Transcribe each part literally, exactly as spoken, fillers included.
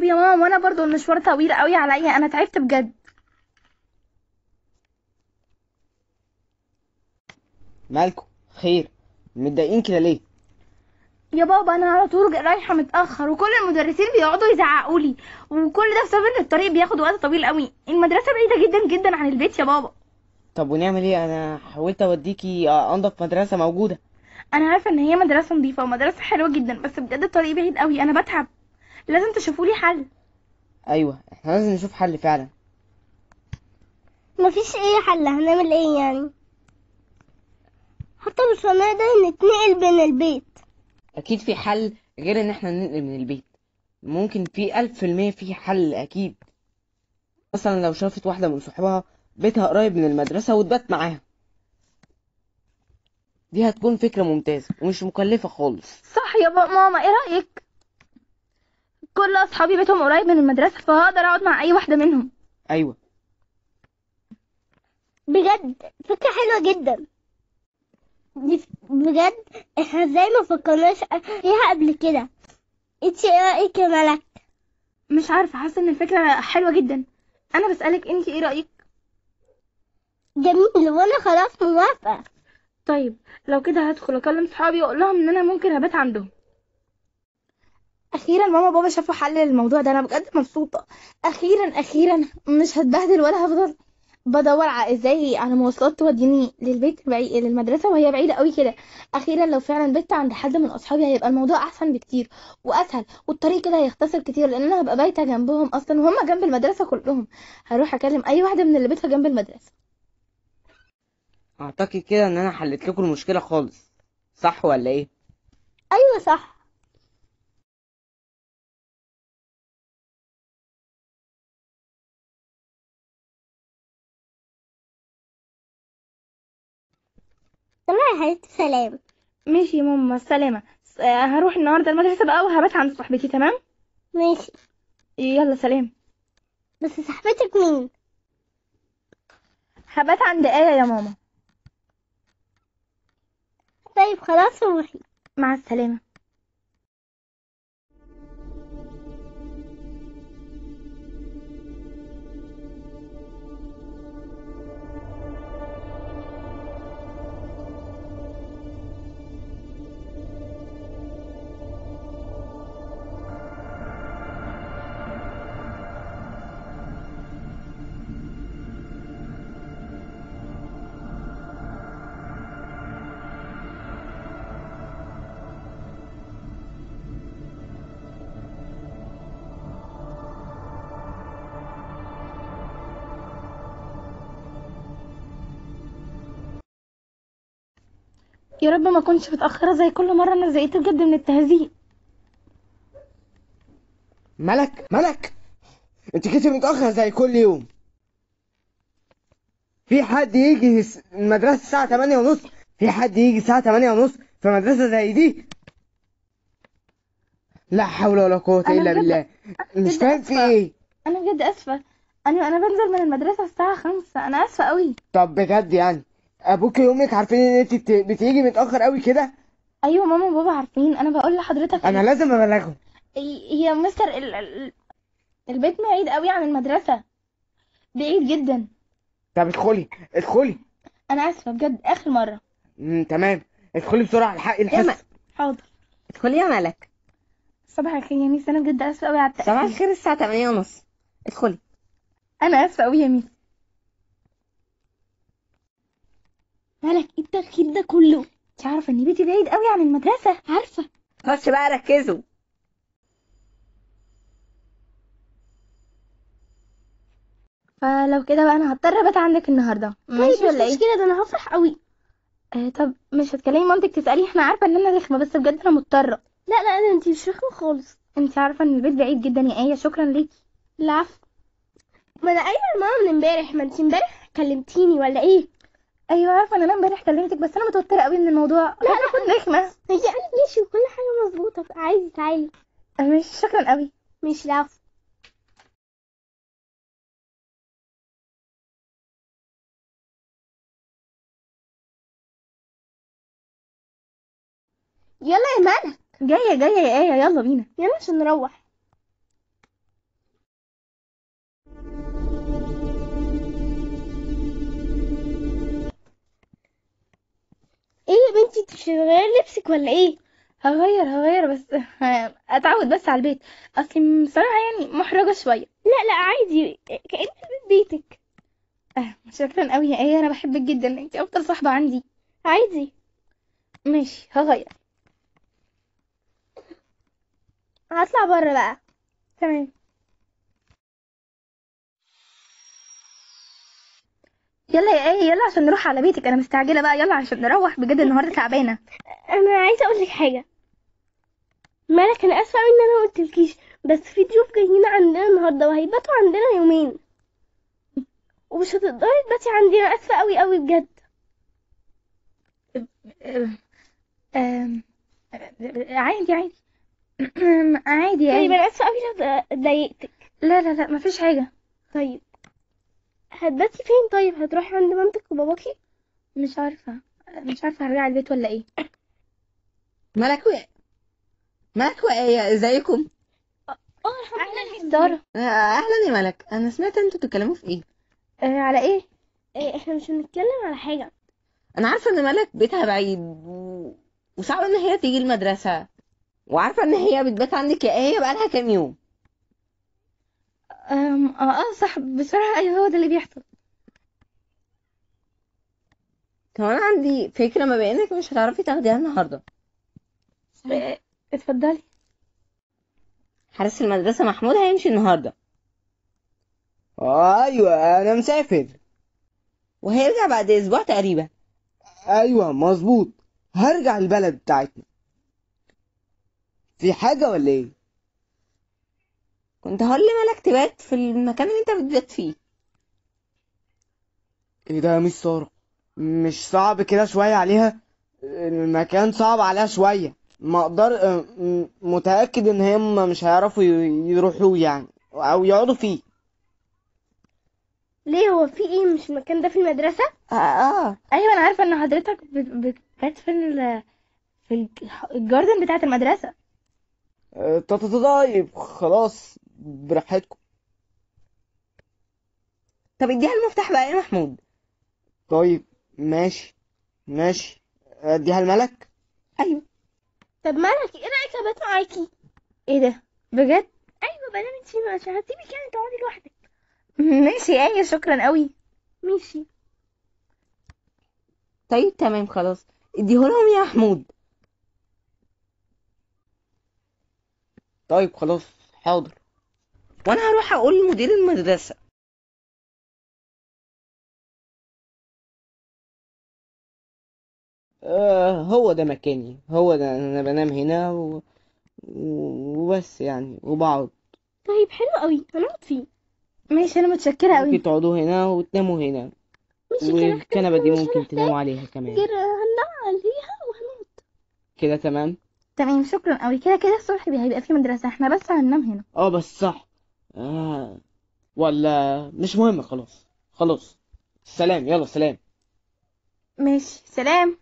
طب يا ماما، وانا برضو المشوار طويل قوي عليا، انا تعبت بجد. مالكم؟ خير؟ متضايقين كده ليه؟ يا بابا انا على طول رايحه متاخر، وكل المدرسين بيقعدوا يزعقوا لي، وكل ده بسبب ان الطريق بياخد وقت طويل قوي. المدرسه بعيده جدا جدا عن البيت يا بابا. طب ونعمل ايه؟ انا حاولت اوديكي آه، انضف مدرسة موجودة. انا عارفه ان هي مدرسه نظيفه ومدرسه حلوه جدا، بس بجد الطريق بعيد قوي، انا بتعب. لازم تشوفوا لي حل. ايوه، احنا لازم نشوف حل فعلا. مفيش اي حل، هنعمل ايه يعني؟ حتى مش هنقدر نتنقل بين البيت. اكيد في حل غير ان احنا ننقل من البيت. ممكن في الف في المية في حل اكيد. مثلا لو شافت واحدة من صحابها بيتها قريب من المدرسة وتبات معاها، دي هتكون فكرة ممتازة ومش مكلفة خالص. صح يا بابا. ماما ايه رايك؟ كل اصحابي بيتهم قريب من المدرسه، فهقدر اقعد مع اي واحده منهم. ايوه. بجد فكرة حلوة جدا دي. بجد احنا ازاي ما فكرناش فيها قبل كده؟ انتي ايه رأيك يا ملك؟ مش عارفه، حاسه ان الفكره حلوه جدا. انا بسالك انت ايه رايك؟ جميل، وانا خلاص موافقة. طيب لو كده هدخل اكلم صحابي واقول لهم ان انا ممكن ابات عندهم. اخيرا ماما وبابا شافوا حل للموضوع ده، انا بجد مبسوطه. اخيرا اخيرا مش هتبهدل ولا هفضل بدور على ازاي على مواصلات توديني للبيت بعيد للمدرسه وهي بعيده قوي كده. اخيرا لو فعلا بيت عند حد من اصحابي هيبقى الموضوع احسن بكتير واسهل، والطريق كده هيختصر كتير، لان انا هبقى بايته جنبهم اصلا وهم جنب المدرسه كلهم. هروح اكلم اي واحده من اللي بيتها جنب المدرسه. اعتقد كده ان انا حلت لكم المشكلة خالص، صح ولا ايه؟ ايوه صح. تمام يا حبيبتي، سلام. ماشي يا ماما، مع السلامه. س- آه، هروح النهارده المدرسه بقى وهبات عند صاحبتي. تمام. ماشي. يلا سلام. بس صاحبتك مين؟ هبات عند آية يا ماما. طيب خلاص روحي. مع السلامة. يا رب ما كنتش متأخرة زي كل مرة، انا زهقت بجد من التهزيق. ملك ملك، انت كنت متأخر زي كل يوم. في حد يجي الس- المدرسة الساعة تمانية ونص؟ في حد يجي الساعة تمانية ونص في مدرسة زي دي؟ لا حول ولا قوة انا إلا بجد بالله. مش بجد فاهم في اسفة. ايه. انا بجد اسفة. انا انا بنزل من المدرسة الساعة خمسة، انا اسفة قوي. طب بجد يعني ابوك وامك عارفين ان انت بت- بتيجي متأخر قوي كده؟ ايوه ماما وبابا عارفين، انا بقول لحضرتك انا ال... لازم ابلغهم. هي يا مستر ال... ال... البيت بعيد قوي عن المدرسة، بعيد جدا. طب ادخلي ادخلي. انا اسفة بجد، اخر مرة. مم، تمام. ادخلي بسرعة الحق يا م... الحصة. حاضر. ادخلي يا ملك. صباح الخير يا ميس، انا بجد اسفة قوي على صباح التأخير. الخير، الساعة تمانية ونص. ادخلي. انا اسفة قوي يا ميس. مالك ايه التأخير ده كله؟ انت عارفة ان بيتي بعيد قوي عن المدرسة. عارفة. خش بقى ركزوا. فلو كده بقى انا هضطر ابات عندك النهارده، ماشي طيب مش ولا ايه؟ مشكلة، ده انا هفرح قوي. آه طب مش هتكلمي مامتك تسالي؟ احنا عارفه ان انا رخمه، بس بجد انا مضطره. لا لا، ده انتي مش رخمة خالص. انت عارفه ان البيت بعيد جدا يا ايه. شكرا ليكي. العفو. ما انا قايله لماما من امبارح، ما انتي امبارح كلمتيني ولا ايه؟ ايوه عارفه ان انا امبارح كلمتك، بس انا متوتره قوي من الموضوع. لا لا، اكون رخمه. هي انا ماشي وكل حاجه مظبوطه، عايزه تعالي. آه ماشي، شكرا قوي. مش العفو. يلا يا مالك. جايه جايه يا ايه، يلا بينا. يلا عشان نروح. انتي مش هتغيري لبسك ولا ايه؟ هغير هغير بس اتعود بس على البيت. اصلي بصراحه يعني محرجه شويه. لا لا عادي، كأن البيت بيتك. اه شكرا قوي يا ايه، انا بحبك جدا، انت افضل صاحبه عندي. عادي. ماشي هغير. هطلع بره بقى. تمام. يلا يا ايه، يلا عشان نروح على بيتك، انا مستعجله بقى، يلا عشان نروح بجد النهارده تعبانه. انا عايزه اقول لك حاجه. مالك، انا اسفه قوي ان انا ما قلتلكيش، بس في ضيوف جايين عندنا النهارده وهيباتوا عندنا يومين، ومش هتقدري تباتي عندنا. اسفه قوي قوي بجد. أم- أم- عادي عادي. عادي يا طيب ايه. انا اسفه قوي لو ضايقتك. لا لا لا مفيش حاجه. طيب هتباتي فين؟ طيب هتروحي عند مامتك وباباكي؟ مش عارفه مش عارفه هرجع البيت ولا ايه. ملك وإيه؟ ملك وإيه، ازيكم؟ اه الحمد اهلا لله. مس ساره. آه، اهلا يا ملك، انا سمعت انتوا بتتكلموا في ايه. آه على ايه؟ إيه، احنا مش بنتكلم على حاجه. انا عارفه ان ملك بيتها بعيد و... وصعب ان هي تيجي المدرسه، وعارفه ان هي بتبات عندك يا ايه بقالها كام يوم. أم، اه اه صح بصراحه، ايوه هو ده اللي بيحصل. كمان عندي فكره، ما بانك مش هتعرفي تاخديها النهارده. آه، اتفضلي. حارس المدرسه محمود هيمشي النهارده ايوه انا مسافر. وهيرجع بعد اسبوع تقريبا. ايوه مظبوط، هرجع البلد بتاعتنا. في حاجه ولا ايه؟ كنت هقول لملك تبات في المكان اللي انت بتبات فيه. ايه ده يا مس ساره، مش صعب كده شويه عليها؟ المكان صعب عليها شويه، ما اقدر اه، م- متاكد ان هم مش هيعرفوا ي- يروحوا يعني او يقعدوا فيه. ليه، هو في ايه؟ مش المكان ده في المدرسه؟ اه, آه. ايوه انا عارفه ان حضرتك بت- بتبات في ال في الج- الجاردن بتاعه المدرسه. اه، ط- ط- طيب خلاص براحتكم. طب اديها المفتاح بقى يا محمود. طيب ماشي ماشي، اديها الملك. ايوه. طب مالك، ايه رايك ابات معاكي؟ ايه ده بجد؟ ايوه بدل انتي مش هسيبك يعني تقعدي لوحدك. ماشي يا ايه، شكرا قوي. ماشي. طيب تمام خلاص، اديهولهم يا محمود. طيب خلاص حاضر. وانا هروح اقول لمدير المدرسه. آه هو ده مكاني، هو ده انا بنام هنا و... وبس يعني وبقعد. طيب حلو قوي، هنقعد فيه. ماشي انا متشكره قوي. ممكن تقعدوا هنا وتناموا هنا، ماشي كده، والكنبة دي مش ممكن هنحتاج تناموا عليها كمان. غير هننام عليها وهنقعد. كده تمام. تمام شكرا قوي، كده كده الصبح بي- هيبقى في مدرسه، احنا بس هننام هنا. اه بس صح. آه. ولا مش مهم، خلاص خلاص. سلام، يلا سلام. ماشي سلام.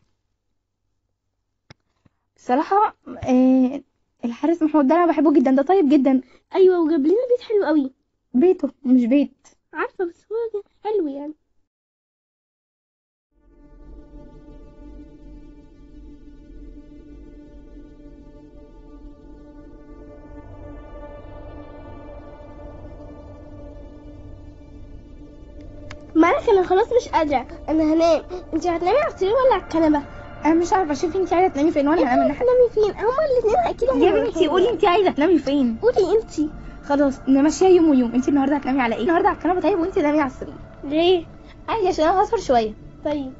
بصراحه آه الحارس محمود ده انا بحبه جدا، ده طيب جدا. ايوه وجاب لنا بيت حلو قوي. بيته مش بيت. عارفه بس هو حلو يعني. مالك، انا خلاص مش قادره، انا هنام. انت هتنامي على السرير ولا على الكنبه؟ انا مش عارفه، شوفي انت عايزه تنامي فين وانا هنام الناحيه. هتنامي فين؟ هما الاثنين اكيد يا هيبقوا بنتي فين. قولي انت عايزه تنامي فين. قولي انت. خلاص نمشيها يوم ويوم، انت النهارده هتنامي على ايه؟ النهارده على الكنبه طيب، وانت نامي على السرير. ليه؟ عادي عشان انا هسهر شويه. طيب.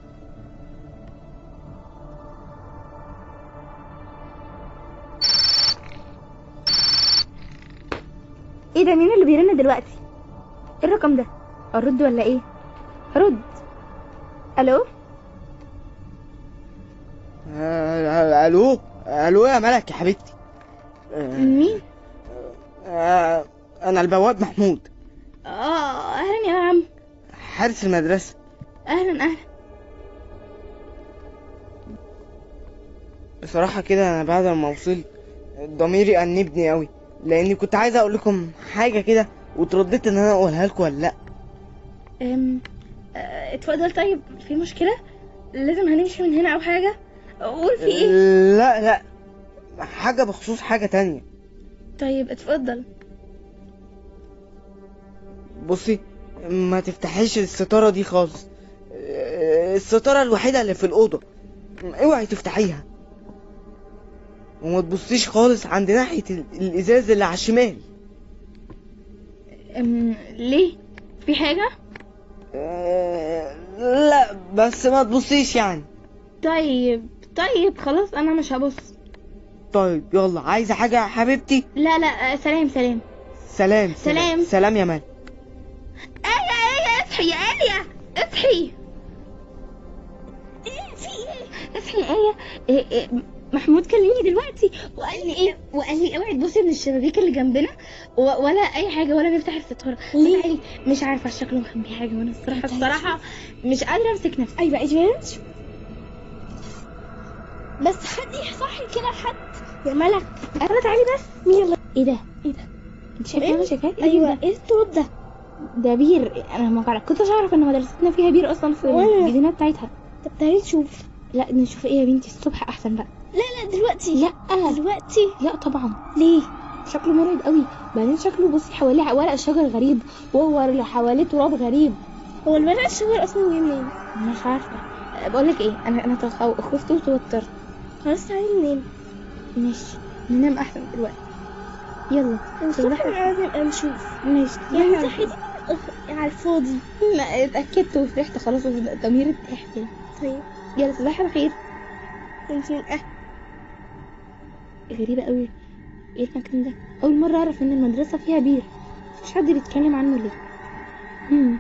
ايه ده، مين اللي بيرن دلوقتي؟ ايه الرقم ده؟ ارد ولا ايه؟ رد. الو. آه الو الو يا ملك يا حبيبتي. آه. مين؟ آه انا البواب محمود، اه اهلا يا عم. حارس المدرسة. اهلا اهلا. بصراحة كده انا بعد ما وصلت ضميري أنبني قوي، لاني كنت عايز اقول لكم حاجة كده وترددت ان انا اقولها لكم ولا لا. أم... اه، اتفضل. طيب في مشكله؟ لازم هنمشي من هنا او حاجه؟ قول في ايه؟ لا لا، حاجة بخصوص حاجة تانية. طيب اتفضل. بصي، ما تفتحيش الستارة دي خالص. الستارة الوحيدة اللي في الأوضة، اوعي تفتحيها. وما تبصيش خالص عند ناحية ال- الإزاز اللي على الشمال. أم، ليه؟ في حاجة؟ أه، لا بس ما تبصيش يعني. طيب طيب خلاص انا مش هبص. طيب يلا، عايزة حاجة يا حبيبتي؟ لا لا آه، سلام سلام. سلام سلام. سلام يا مال. آية آية اصحي يا آية، اصحي. ايه في ايه؟ اصحي يا آية. إيه إيه محمود كلمني دلوقتي وقال لي ايه؟ وقال لي اوعي تبصي من الشبابيك اللي جنبنا و- ولا اي حاجة ولا نفتح الستارة. ليه؟ تعالي. مش عارفة شكله مخبي حاجة وانا الصراحة الصراحة مش قادرة امسك نفسي. ايوه ايوه نشوف. بس حد يصحي كده حد يا ملك. انا تعالي بس. يلا. ايه ده؟ ايه ده؟ انت شايفة إيه؟ انا شايفاه؟ ايوه ايه الصوت ده؟ ده بير. انا ما كنت- كنتش اعرف ان مدرستنا فيها بير اصلا في وأنا. الجنينة بتاعتها. طب تعالي نشوف. لا نشوف ايه يا بنتي الصبح احسن بقى. لا لا دلوقتي. لا دلوقتي. لا طبعا. ليه؟ شكله مرعب قوي. بعدين شكله بصي حواليه ورق شجر غريب وهو اللي حواليه تراب غريب. هو الورق الشجر اصلا جاي منين؟ مش عارفه. بقول لك ايه، انا انا تخو- خفت وتوترت. خلاص تعالي ننام. ماشي ننام احسن دلوقتي. يلا الصبح لازم نبقى نشوف. ماشي يعني صحيح. صحيتي على الفاضي. ما اتاكدت وفرحت خلاص وضميري ارتاح كده. طيب يلا صباح الخير. انت من اهل. غريبه قوي. ايه المكان ده؟ اول مره اعرف ان المدرسه فيها بير. مفيش حد بيتكلم عنه ليه؟ مم.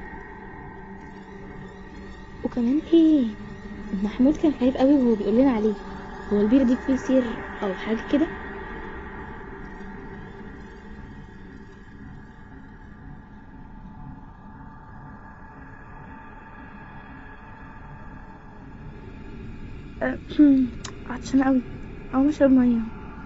وكمان ايه، محمود كان خايف قوي وهو بيقول لنا عليه. هو البير دي فيه سير او حاجه كده؟ عطشانه قوي او اشرب ميه.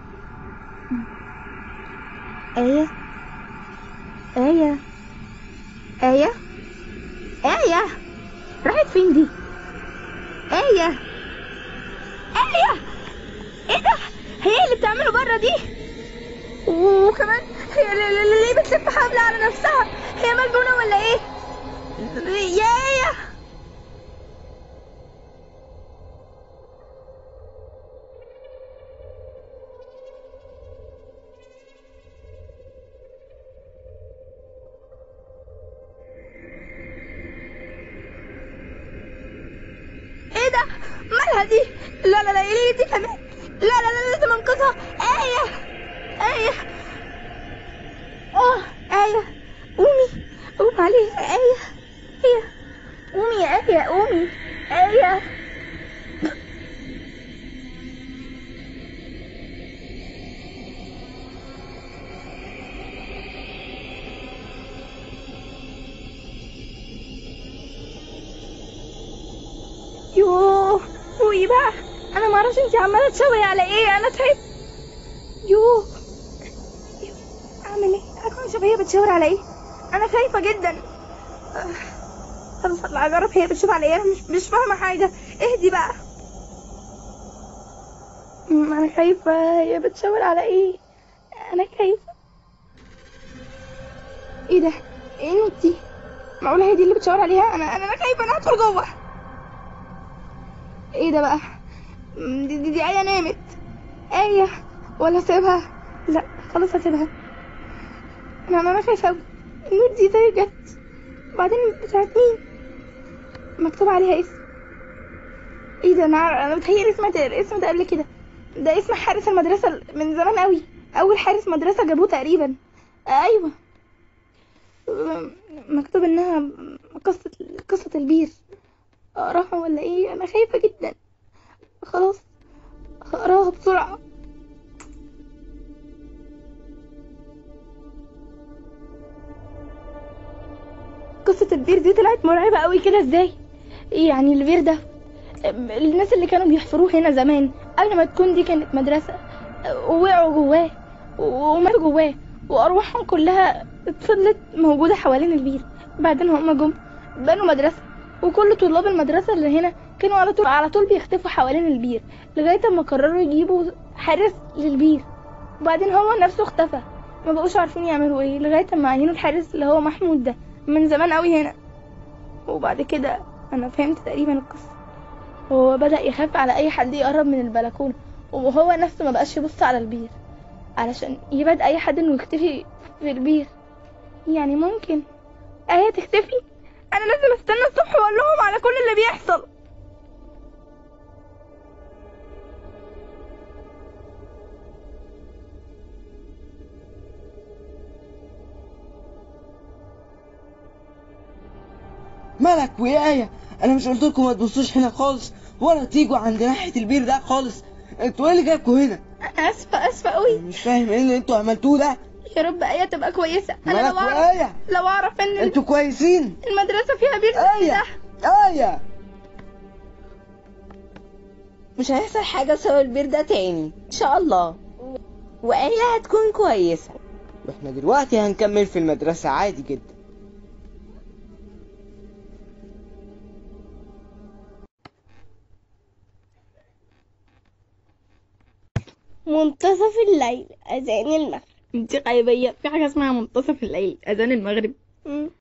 آية آية آية آية راحت فين دي؟ آية آية ايه ده؟ هي اللي بتعمله بره دي؟ وكمان هي اللي- اللي ليه بتلف حبل على نفسها؟ هي مجنونة ولا ايه؟ يا آية ايه ده؟ مالها دي؟ لا لا لا ليه دي كمان؟ لا لا لا لازم انقذها. آية آية اه آية قومي قومي عليها. آية آية قومي يا آية قومي. آية يوه فوقي بقى. انا ما اعرفش انتي عماله تشاوري على ايه. انا تعبت. يوه يوه. اعمل ايه؟ اكون اشوف هي بتشاور على ايه. انا خايفه جدا. آه، طب اطلع اجرب هي بتشوف على ايه. انا مش مش فاهمه حاجه. اهدي بقى. أمم، انا خايفه هي بتشاور على ايه. انا خايفه. ايه ده؟ ايه النوت دي؟ معقوله هي دي اللي بتشاور عليها؟ انا انا أنا خايفه. انا هدخل جوه. ايه ده بقى؟ أمم، دي دي, دي آية نامت. آية ولا سيبها؟ لا خلاص هسيبها. انا انا خايفه قوي. النوت دي زي جت. بعدين بتاعت مين؟ مكتوب عليها اسم. ايه ده؟ انا عارف- انا متهيألي سمعت الاسم ده قبل كده. ده اسم حارس المدرسه من زمان قوي. اول حارس مدرسه جابوه تقريبا. آه ايوه. مكتوب انها قصه قصه البير. اقراها ولا ايه؟ انا خايفه جدا. خلاص هقراها بسرعه. قصة البير دي طلعت مرعبة قوي كده ازاي؟ يعني البير ده الناس اللي كانوا بيحفروه هنا زمان قبل ما تكون دي كانت مدرسة ووقعوا جواه وماتوا جواه وأرواحهم كلها فضلت موجودة حوالين البير. بعدين هما جم بنوا مدرسة وكل طلاب المدرسة اللي هنا كانوا على طول على طول بيختفوا حوالين البير لغايه اما قرروا يجيبوا حارس للبير. وبعدين هو نفسه اختفى، ما بقوش عارفين يعملوا ايه لغايه اما عينوا الحارس اللي هو محمود ده من زمان قوي هنا. وبعد كده انا فهمت تقريبا القصه. وهو بدأ يخاف على اي حد يقرب من البلكونه، وهو نفسه ما بقاش يبص على البير علشان يبعد اي حد انه يختفي في البير. يعني ممكن ايه تختفي؟ انا لازم استنى الصبح واقول لهم على كل اللي بيحصل. مالك ويا آية؟ انا مش قلت لكم ما تبصوش هنا خالص ولا تيجوا عند ناحية البير ده خالص؟ انتوا ايه اللي جابكوا هنا؟ انا اسفه اسفه قوي. مش فاهم ايه اللي انتوا عملتوه ده. يا رب ايه تبقى كويسه. انا مالك لو اعرف وآية؟ لو اعرف ان انتوا كويسين؟ المدرسه فيها بير زي آية ده. آية مش هيحصل حاجة بسبب البير ده تاني ان شاء الله، وآية هتكون كويسة. واحنا دلوقتي هنكمل في المدرسة عادي جدا. منتصف الليل، اذان المغرب. انت غيبيه، في حاجه اسمها منتصف الليل اذان المغرب؟ مم.